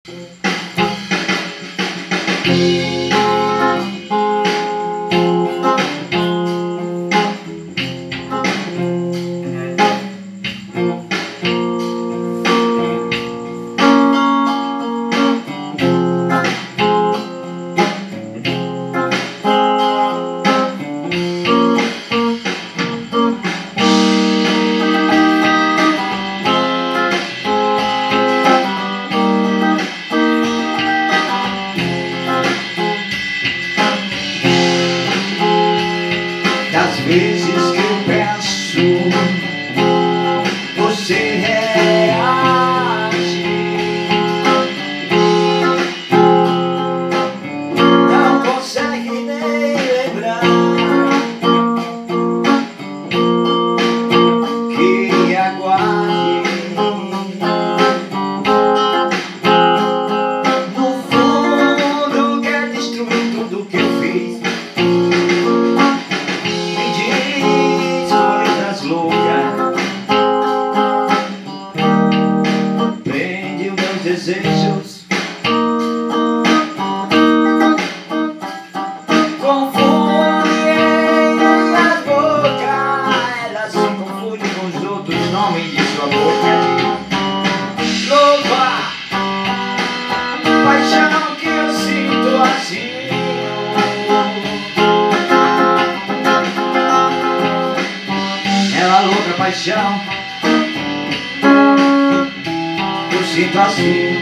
Das vezes que eu peço, você reage. Não consegue nem lembrar que aguarde. No fundo quer destruir tudo que eu fiz. Prende os meus desejos, confunde as bocas. Ela se confunde com os outros nomes de sua boca. Louva, paixão que eu sinto assim. Ela louca paixão, eu sinto assim.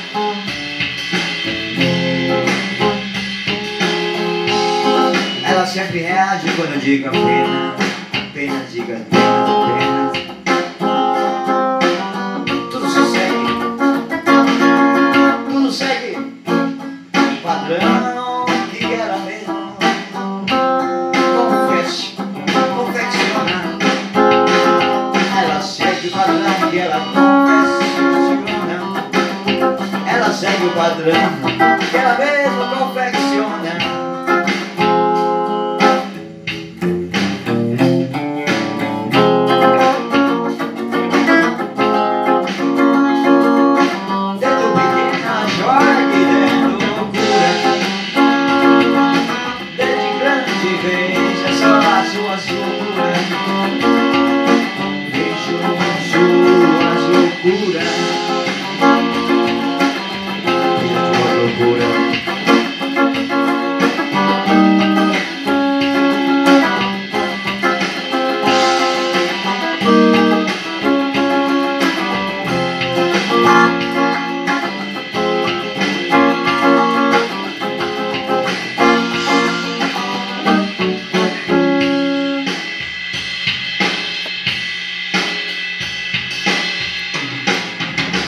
Ela sempre reage quando eu digo apenas, apenas diga apenas, apenas. Tudo se segue, tudo segue o padrão que era mesmo. Confecciona. Ela segue o padrão que ela confecciona. Ela segue o padrão que ela mesma confecciona.